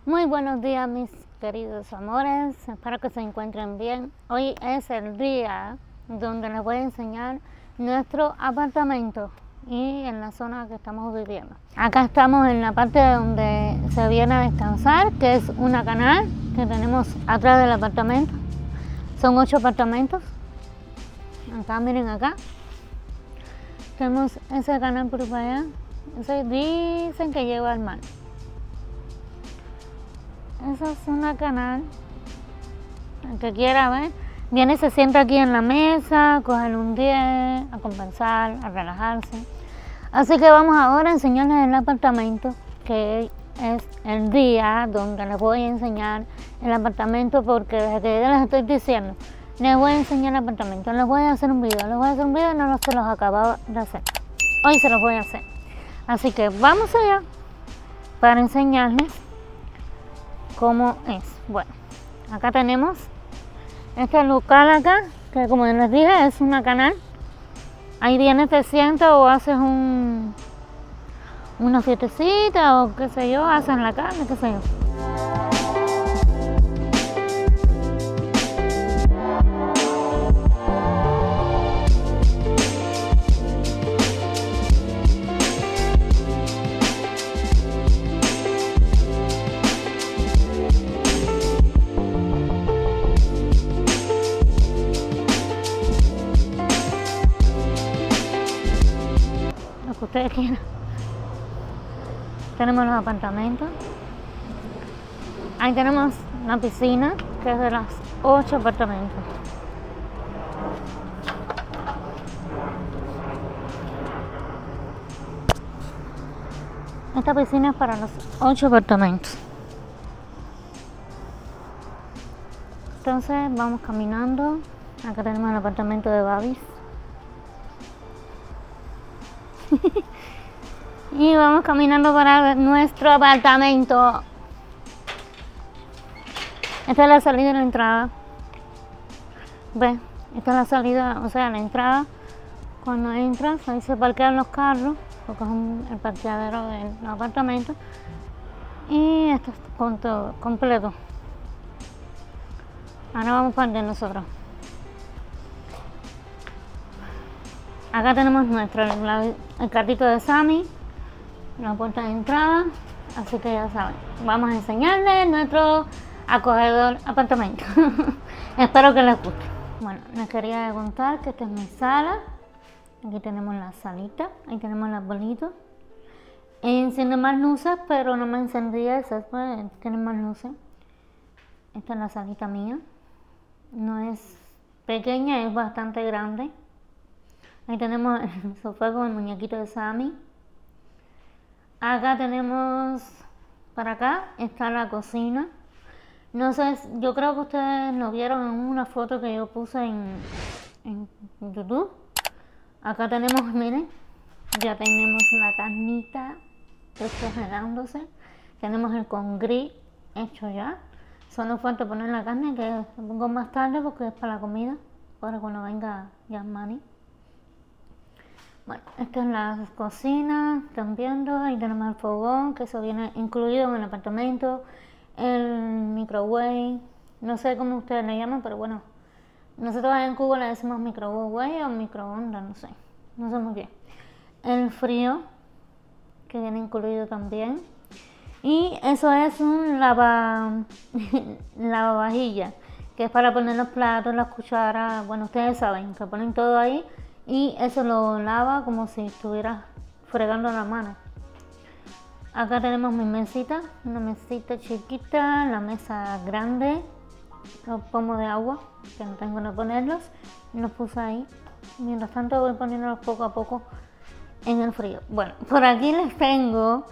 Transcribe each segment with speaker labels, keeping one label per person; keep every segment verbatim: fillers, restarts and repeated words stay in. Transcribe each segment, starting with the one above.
Speaker 1: Muy buenos días, mis queridos amores, espero que se encuentren bien. Hoy es el día donde les voy a enseñar nuestro apartamento y en la zona que estamos viviendo. Acá estamos en la parte donde se viene a descansar, que es una canal que tenemos atrás del apartamento. Son ocho apartamentos. Acá, miren acá. Tenemos ese canal por allá. Ese dicen que lleva al mar. Esa es una canal. El que quiera ver, viene y se sienta aquí en la mesa, coger un día, a compensar, a relajarse. Así que vamos ahora a enseñarles el apartamento, que es el día donde les voy a enseñar el apartamento, porque desde que ya les estoy diciendo, les voy a enseñar el apartamento, les voy a hacer un video, les voy a hacer un video y no se los acababa de hacer. Hoy se los voy a hacer. Así que vamos allá para enseñarles cómo es. Bueno, acá tenemos este local acá, que como les dije es una canal. Ahí vienes, te sientas o haces un una fiestecita o qué sé yo, hacen la carne, qué sé yo. Que ustedes quieran. Tenemos los apartamentos. Ahí tenemos la piscina, que es de los ocho apartamentos. Esta piscina es para los ocho apartamentos. Entonces vamos caminando. Acá tenemos el apartamento de Babis. Y vamos caminando para nuestro apartamento. Esta es la salida y la entrada. Ve, esta es la salida, o sea, la entrada. Cuando entras, ahí se parquean los carros, porque es un, el parqueadero del apartamento. Y esto es con todo, completo. Ahora vamos para el de nosotros. Acá tenemos nuestro, el, el carrito de Sammy, la puerta de entrada, así que ya saben, vamos a enseñarles nuestro acogedor apartamento. Espero que les guste. Bueno, les quería contar que esta es mi sala. Aquí tenemos la salita, ahí tenemos el arbolito. Enciende más luces, pero no me encendía esa, pues tiene más luces. Esta es la salita mía. No es pequeña, es bastante grande. Ahí tenemos el sofá con el muñequito de Sammy. Acá tenemos, para acá está la cocina. No sé, yo creo que ustedes lo vieron en una foto que yo puse en, en YouTube. Acá tenemos, miren, ya tenemos la carnita descongelándose. Tenemos el con gris hecho ya. Solo falta poner la carne, que lo pongo más tarde porque es para la comida, para cuando venga ya Manny. Bueno, esta es la cocina, están viendo, ahí tenemos el fogón, que eso viene incluido en el apartamento, el microwave, no sé cómo ustedes le llaman, pero bueno, nosotros en Cuba le decimos microwave o microondas, no sé, no sé muy bien. El frío, que viene incluido también, y eso es un lava, lavavajilla, que es para poner los platos, las cucharas, bueno, ustedes saben, que ponen todo ahí. Y eso lo lava como si estuviera fregando la mano. Acá tenemos mi mesita, una mesita chiquita, la mesa grande, los pomos de agua, que no tengo que ponerlos, los puse ahí. Mientras tanto voy poniéndolos poco a poco en el frío. Bueno, por aquí les tengo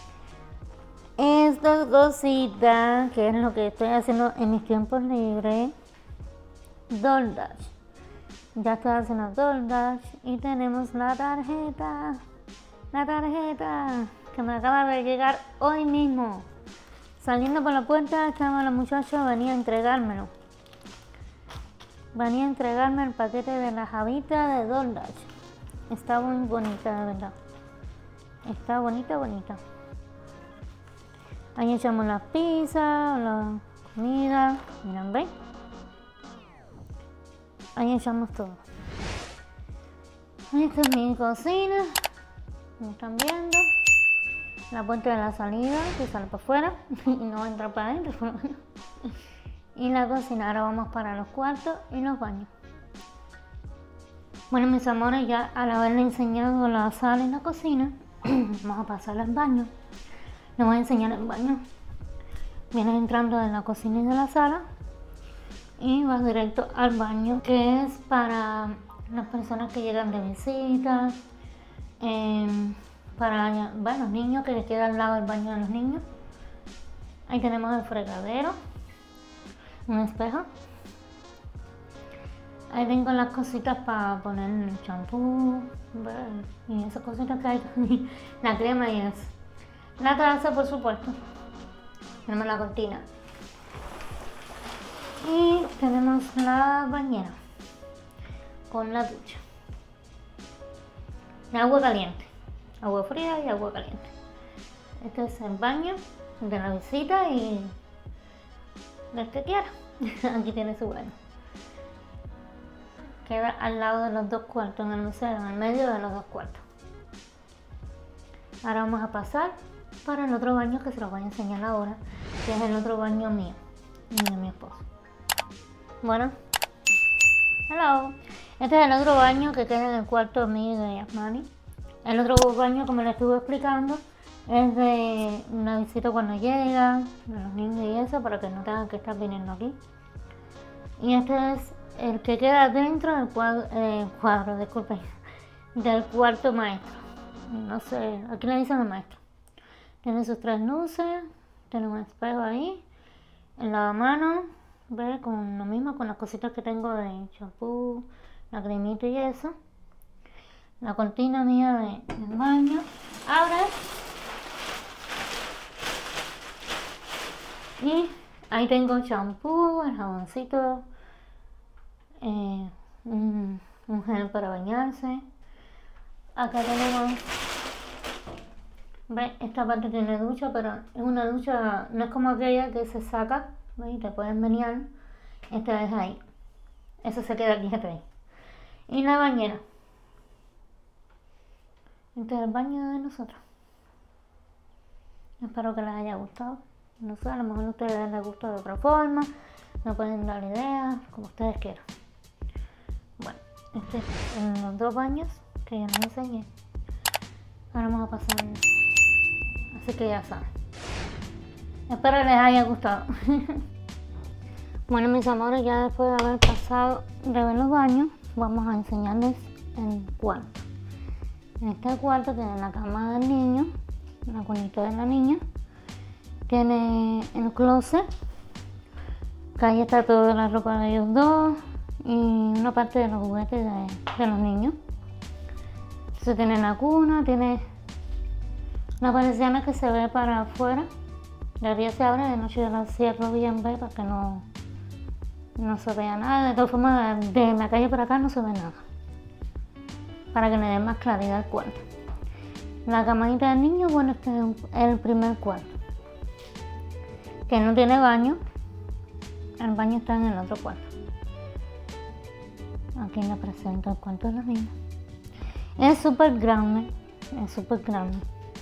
Speaker 1: estas cositas, que es lo que estoy haciendo en mis tiempos libres. DoorDash. Ya estoy haciendo DoorDash y tenemos la tarjeta, la tarjeta que me acaba de llegar hoy mismo. Saliendo por la puerta estaba la muchacha, venía a entregármelo. Venía a entregarme el paquete de la jabita de DoorDash. Está muy bonita, de verdad. Está bonita, bonita. Ahí echamos las pizzas, la comida, miren, ¿ven? Ahí echamos todo. Esta es mi cocina, como están viendo. La puerta de la salida que sale para afuera y no entra para adentro. Y la cocina. Ahora vamos para los cuartos y los baños. Bueno, mis amores, ya al haberle enseñado la sala y la cocina, vamos a pasar al baño. Les voy a enseñar el baño. Vienes entrando de la cocina y de la sala y vas directo al baño, que es para las personas que llegan de visita, eh, para bueno, los niños, que les queda al lado del baño de los niños. Ahí tenemos el fregadero, un espejo. Ahí tengo las cositas para poner el champú y esas cositas que hay, la crema y eso. La taza, por supuesto. Tenemos la cortina. Y tenemos la bañera con la ducha. De agua caliente, agua fría y agua caliente. Este es el baño de la visita y del que quiera. Aquí tiene su baño. Queda al lado de los dos cuartos, en el museo, en el medio de los dos cuartos. Ahora vamos a pasar para el otro baño, que se los voy a enseñar ahora, que es el otro baño mío y de mi esposo. Bueno, hello. Este es el otro baño que queda en el cuarto mío y de Yasmani. El otro baño, como les estuve explicando, es de una visita cuando llega, de los niños y eso, para que no tengan que estar viniendo aquí. Y este es el que queda dentro del cuadro, eh, cuadro disculpen, del cuarto maestro. No sé, aquí le dicen el maestro. Tiene sus tres luces, tiene un espejo ahí, el lavamanos, ve, con lo mismo, con las cositas que tengo de champú, la cremita y eso. La cortina mía de, del baño. Abre. Y ahí tengo champú, el jaboncito, eh, un, un gel para bañarse. Acá tenemos, ve, esta parte tiene ducha, pero es una ducha, no es como aquella que se saca, ve, y te puedes menear. Esta es ahí, eso se queda aquí atrás. Y la bañera. Este es el baño de nosotros. Espero que les haya gustado. No sé, a lo mejor a ustedes les gustó de otra forma, me pueden dar ideas, como ustedes quieran. Bueno, este es los dos baños que ya les enseñé. Ahora vamos a pasar, así que ya saben. Espero que les haya gustado. Bueno, mis amores, ya después de haber pasado de ver los baños, vamos a enseñarles el cuarto. En este cuarto tiene la cama del niño, la cunita de la niña. Tiene el closet, que ahí está toda la ropa de ellos dos y una parte de los juguetes de, de los niños. Entonces tiene la cuna, tiene una persiana que se ve para afuera. De día se abre, de noche yo la cierro bien, ¿ve? Para que no, no se vea nada. De todas formas, de la calle para acá no se ve nada, para que le dé más claridad al cuarto. La camarita del niño, bueno, este es el primer cuarto, que no tiene baño. El baño está en el otro cuarto. Aquí les presento el cuarto de los niños. Es súper grande, es súper grande.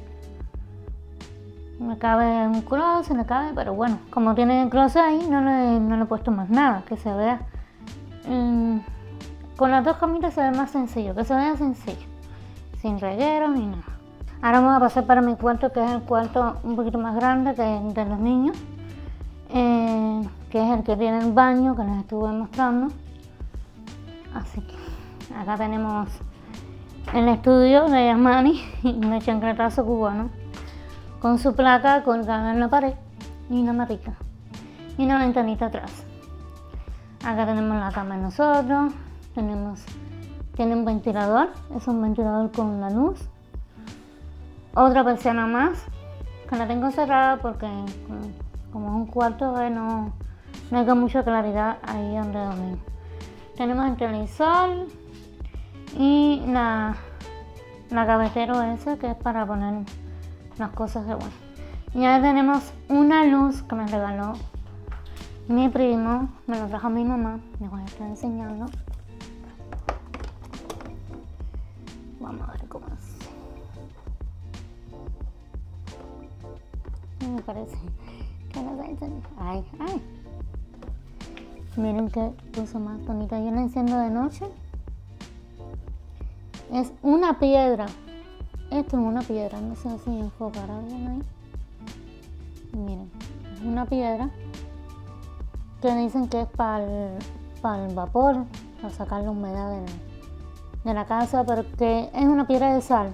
Speaker 1: Me cabe un closet, me cabe, pero bueno, como tiene el closet ahí, no le, no le he puesto más nada, que se vea. Mmm, con las dos camitas se ve más sencillo, que se vea sencillo, sin regueros ni nada. Ahora vamos a pasar para mi cuarto, que es el cuarto un poquito más grande que el de los niños, eh, que es el que tiene el baño, que les estuve mostrando. Así que acá tenemos el estudio de Yasmani, de chancletazo cubano, con su placa colgada en la pared y una matica y una ventanita atrás. Acá tenemos la cama de nosotros, tenemos, tiene un ventilador, es un ventilador con la luz. Otra persiana más, que la tengo cerrada porque como es un cuarto, eh, no, no hay con mucha claridad ahí donde dormimos. Tenemos el televisor y la, la gavetero ese, que es para poner las cosas de bueno. Ya tenemos una luz que me regaló mi primo, me lo trajo mi mamá, les voy a estar enseñando. Vamos a ver cómo es. Me parece que no se enciende. Ay, ay. Miren qué cosa más bonita. Yo la enciendo de noche. Es una piedra. Esto es una piedra. No sé si enfocará bien ahí. Miren, es una piedra que dicen que es para el, para el vapor, para sacar la humedad de la, de la casa, pero que es una piedra de sal.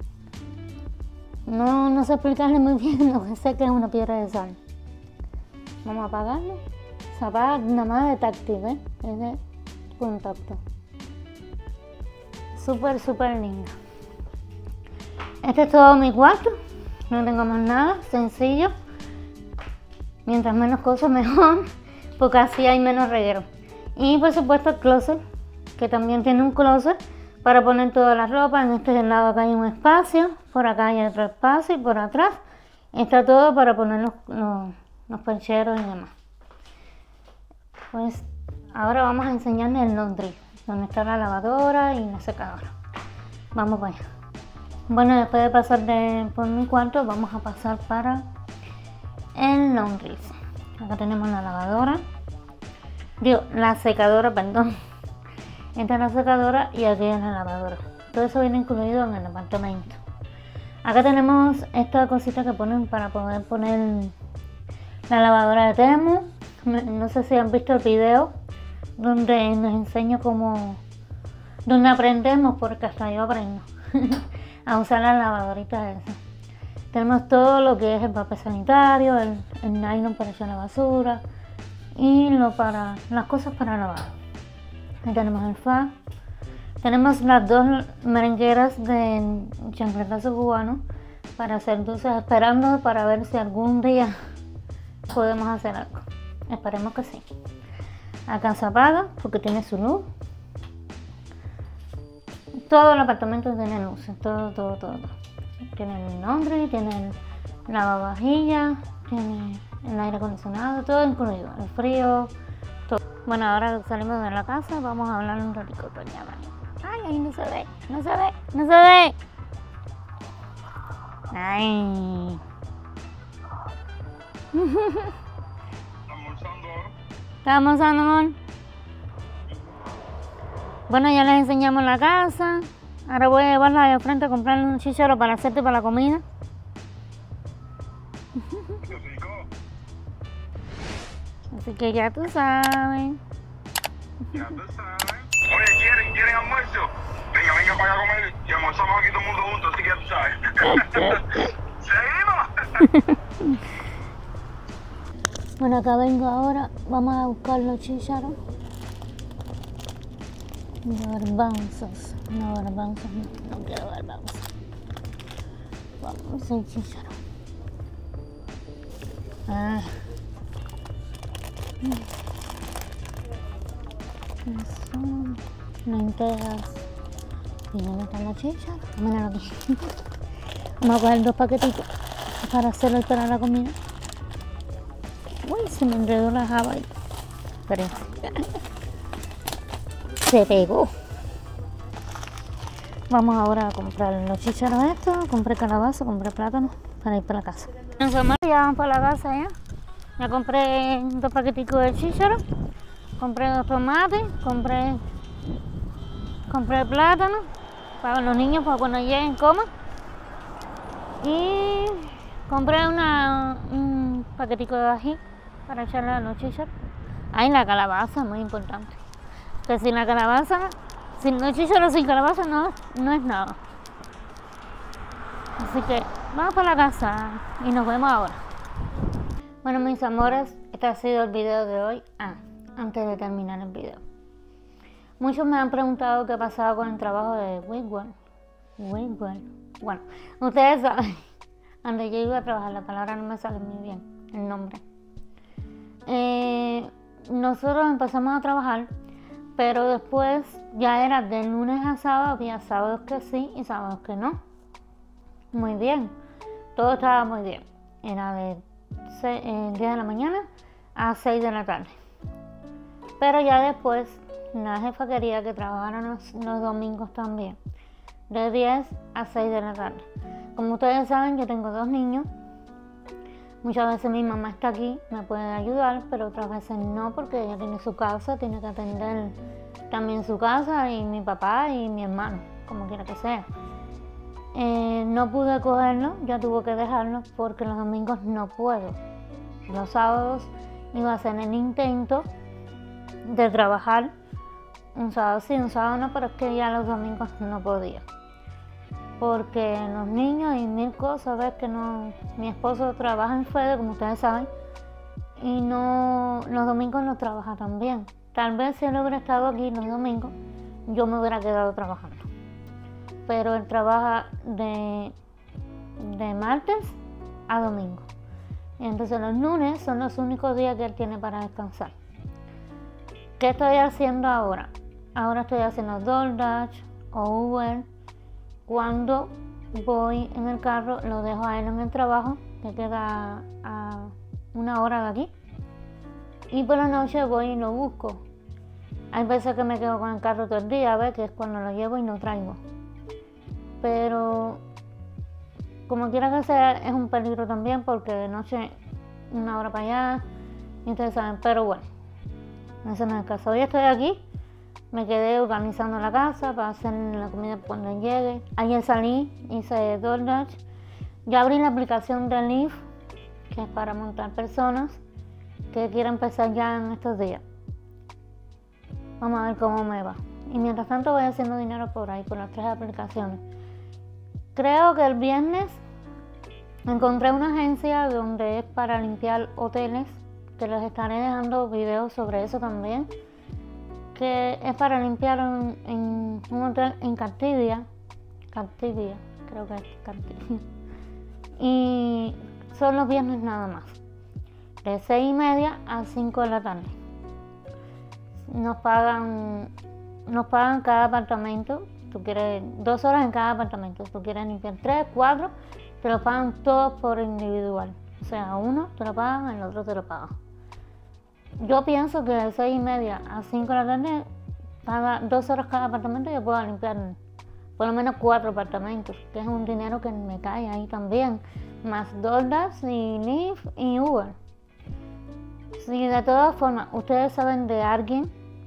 Speaker 1: No, no sé explicarle muy bien, lo que sé que es una piedra de sal. Vamos a apagarlo. Se apaga nada más de táctil, ¿eh? Es de contacto. Súper, súper linda. Este es todo mi cuarto. No tengo más nada, sencillo. Mientras menos cosas mejor, porque así hay menos reguero. Y por supuesto el closet, que también tiene un closet para poner toda la ropa. En este lado acá hay un espacio, por acá hay otro espacio y por atrás está todo para poner los, los, los percheros y demás. Pues ahora vamos a enseñarles el laundry, donde está la lavadora y la secadora. Vamos para allá. Bueno, después de pasar de, por mi cuarto, vamos a pasar para el laundry. Acá tenemos la lavadora, digo, la secadora, perdón. Esta es la secadora y aquí es la lavadora. Todo eso viene incluido en el apartamento. Acá tenemos esta cosita que ponen para poder poner la lavadora de Temu. No sé si han visto el video donde nos enseño cómo, donde aprendemos, porque hasta yo aprendo a usar las lavadoritas esas. Tenemos todo lo que es el papel sanitario, el, el nylon para echar la basura y lo para, las cosas para lavar. Ahí tenemos el fa. Tenemos las dos merengueras de chancletazo cubano para hacer dulces, esperando para ver si algún día podemos hacer algo. Esperemos que sí. Acá se apaga porque tiene su luz. Todo el apartamento tiene luces, todo, todo, todo. Tiene el laundry, tiene el lavavajillas, tiene el aire acondicionado, todo incluido, el frío, todo. Bueno, ahora salimos de la casa, vamos a hablar un ratito con ella. Ay, ahí no se ve, no se ve, no se ve. Ay. ¿Estás almorzando, amor? Bueno, ya les enseñamos la casa. Ahora voy a llevarla de frente a comprarle un chícharo para hacerte para la comida. Así que ya tú sabes.
Speaker 2: Ya tú sabes. Oye, ¿quieren, ¿quieren almuerzo? Venga, venga para acá a comer y almorzamos aquí todo el mundo juntos, así que ya tú sabes. ¿Seguimos?
Speaker 1: Bueno, acá vengo ahora. Vamos a buscar los chícharos. Garbanzos. No, garbanzos no. No quiero garbanzos. Vamos al chícharo. Ah. Eso. Lentejas. ¿Y dónde están los chícharos? Míralo aquí. Vamos a coger dos paquetitos para hacerlo para la comida. Uy, se me enredó la java ahí. Pero se pegó. Vamos ahora a comprar los chícharos estos. Compré calabaza, compré plátano para ir para la casa. Ya vamos para la casa ya. Ya compré dos paqueticos de chícharo. Compré dos tomates. Compré, compré plátano para los niños para cuando lleguen coman. Y compré una, un paquetico de ají para echarle a los chícharos. Ay, la calabaza, muy importante. Que sin la calabaza, sin los chícharos sin calabaza no, no es nada. Así que vamos para la casa y nos vemos ahora. Bueno, mis amores, este ha sido el video de hoy. Ah, antes de terminar el video. Muchos me han preguntado qué ha pasado con el trabajo de Wigwam. Wigwam. Bueno, ustedes saben, donde yo iba a trabajar, la palabra no me sale muy bien, el nombre. Eh, nosotros empezamos a trabajar, pero después ya era de lunes a sábado, había sábados que sí y sábados que no. Muy bien, todo estaba muy bien. era de diez de la mañana a seis de la tarde. Pero ya después la jefa quería que trabajara los, los domingos también, de diez a seis de la tarde. Como ustedes saben, yo tengo dos niños. Muchas veces mi mamá está aquí, me puede ayudar, pero otras veces no, porque ella tiene su casa, tiene que atender también su casa, y mi papá y mi hermano, como quiera que sea. Eh, no pude cogerlo, ya tuve que dejarlo, porque los domingos no puedo. Los sábados iba a hacer el intento de trabajar, un sábado sí, un sábado no, pero es que ya los domingos no podía. Porque los niños y mil cosas, ves que no, mi esposo trabaja en Fede, como ustedes saben, y no, los domingos no trabaja tan bien. Tal vez si él hubiera estado aquí los domingos, yo me hubiera quedado trabajando. Pero él trabaja de, de martes a domingo. Y entonces los lunes son los únicos días que él tiene para descansar. ¿Qué estoy haciendo ahora? Ahora estoy haciendo DoorDash o Uber. Cuando voy en el carro, lo dejo a él en el trabajo, que queda a una hora de aquí. Y por la noche voy y lo busco. Hay veces que me quedo con el carro todo el día, ¿ves? Que es cuando lo llevo y no traigo. Pero como quiera que sea, es un peligro también, porque de noche una hora para allá, y ustedes saben, pero bueno, ese no es el caso. Hoy estoy aquí, me quedé organizando la casa para hacer la comida cuando llegue. Ayer salí, hice DoorDash, ya abrí la aplicación de Lyft, que es para montar personas, que quiero empezar ya en estos días. Vamos a ver cómo me va. Y mientras tanto voy haciendo dinero por ahí, por las tres aplicaciones. Creo que el viernes encontré una agencia donde es para limpiar hoteles, que les estaré dejando videos sobre eso también, que es para limpiar en, en un hotel en Cartibia, Cartibia, creo que es Cartibia, y son los viernes nada más, de seis y media a cinco de la tarde. Nos pagan, nos pagan cada apartamento. Tú quieres dos horas en cada apartamento, tú quieres limpiar tres, cuatro, te lo pagan todos por individual. O sea, uno te lo pagan, el otro te lo pagan. Yo pienso que de seis y media a cinco de la tarde, paga dos horas cada apartamento, y yo puedo limpiar por lo menos cuatro apartamentos, que es un dinero que me cae ahí también, más DoorDash y Lyft y Uber. Si de todas formas ustedes saben de alguien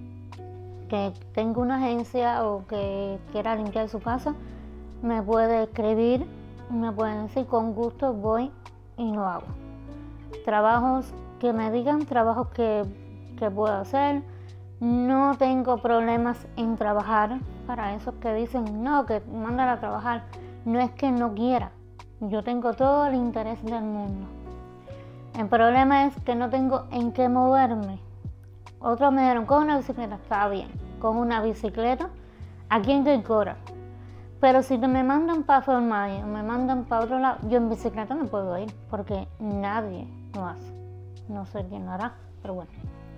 Speaker 1: que tenga una agencia o que quiera limpiar su casa, me puede escribir, me puede decir, con gusto voy y lo hago. Trabajos que me digan, trabajos que, que puedo hacer. No tengo problemas en trabajar. Para esos que dicen, no, que mándala a trabajar, no es que no quiera, yo tengo todo el interés del mundo. El problema es que no tengo en qué moverme. Otros me dijeron, con una bicicleta, está bien, con una bicicleta, aquí en Gilgora. Pero si me mandan para Formaya o me mandan para otro lado, yo en bicicleta no puedo ir, porque nadie lo hace. No sé quién lo hará, pero bueno.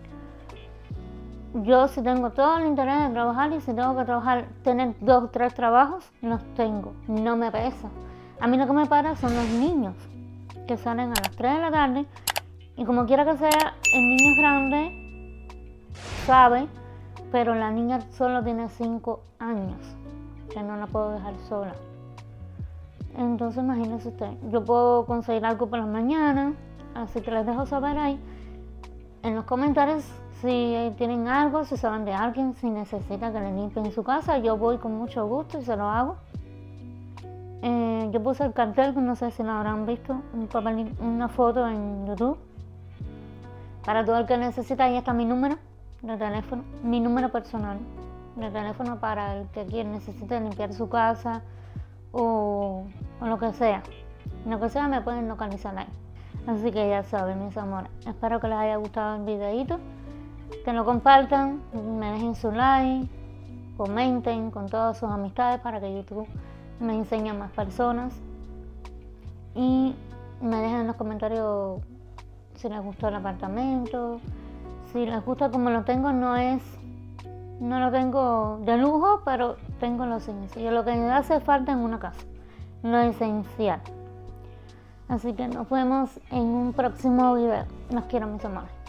Speaker 1: Yo si tengo todo el interés de trabajar, y si tengo que trabajar, tener dos o tres trabajos, los tengo, no me pesa. A mí lo que me para son los niños, que salen a las tres de la tarde, y como quiera que sea, el niño es grande, sabe, pero la niña solo tiene cinco años, que no la puedo dejar sola. Entonces imagínense usted, yo puedo conseguir algo por la mañana, así que les dejo saber ahí en los comentarios si tienen algo, si saben de alguien, si necesita que le limpien su casa. Yo voy con mucho gusto y se lo hago. Eh, yo puse el cartel, no sé si lo habrán visto, un papel, una foto en YouTube. Para todo el que necesita, ahí está mi número de teléfono, mi número personal de teléfono para el que quiera, necesite limpiar su casa o, o lo que sea. Lo que sea me pueden localizar ahí. Así que ya saben, mis amores, espero que les haya gustado el videito, que lo compartan, me dejen su like, comenten con todas sus amistades para que YouTube me enseñe a más personas, y me dejen en los comentarios si les gustó el apartamento, si les gusta como lo tengo. No es, no lo tengo de lujo, pero tengo lo esencial, lo que me hace falta en una casa, lo esencial. Así que nos vemos en un próximo video. Los quiero, mis amores.